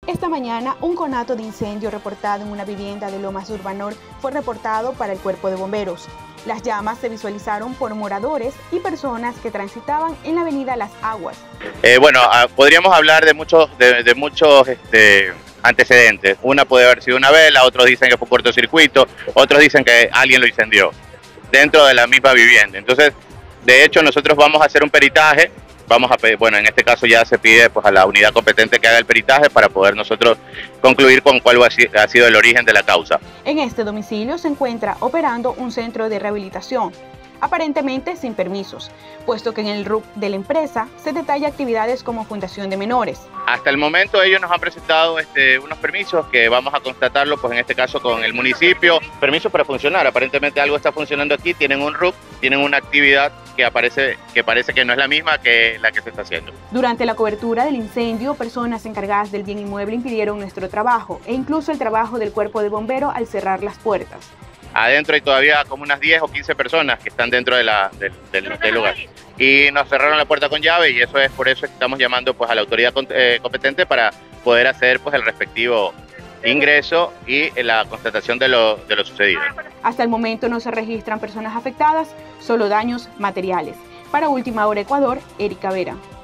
Esta mañana, un conato de incendio reportado en una vivienda de Lomas de Urbanor fue reportado para el Cuerpo de Bomberos. Las llamas se visualizaron por moradores y personas que transitaban en la avenida Las Aguas. Podríamos hablar de muchos antecedentes. Una puede haber sido una vela, otros dicen que fue un cortocircuito, otros dicen que alguien lo incendió dentro de la misma vivienda. Entonces, de hecho, nosotros vamos a hacer un peritaje. En este caso ya se pide pues a la unidad competente que haga el peritaje para poder nosotros concluir con cuál ha sido el origen de la causa. En este domicilio se encuentra operando un centro de rehabilitación, aparentemente sin permisos, puesto que en el RUC de la empresa se detalla actividades como fundación de menores. Hasta el momento ellos nos han presentado unos permisos que vamos a constatarlo, pues en este caso con el municipio, permisos para funcionar. Aparentemente algo está funcionando aquí, tienen un RUC, tienen una actividad que parece que no es la misma que la que se está haciendo. Durante la cobertura del incendio, personas encargadas del bien inmueble impidieron nuestro trabajo e incluso el trabajo del cuerpo de bomberos al cerrar las puertas. Adentro hay todavía como unas 10 o 15 personas que están dentro del lugar. Y nos cerraron la puerta con llave y eso es por eso que estamos llamando pues a la autoridad competente para poder hacer pues el respectivo ingreso y la constatación de lo sucedido. Hasta el momento no se registran personas afectadas, solo daños materiales. Para Última Hora Ecuador, Erika Vera.